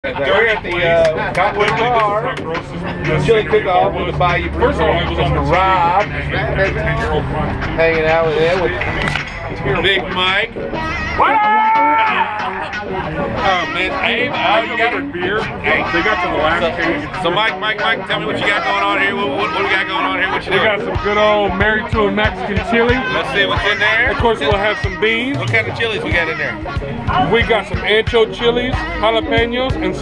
We're at the Cottonwood Bar, Chili Cookoff with the Bayou Brew. Mr. Rob hanging out with him with Big Mike. Oh man, hey, you got a beer? Hey, they got to the last case. So Mike, tell me what you got going on here. What do we got going on here? What you doing? We got some good old married to a Mexican chili. Let's see what's in there. Of course, we'll have some beans. What kind of chilies we got in there? We got some ancho chilies, jalapenos, and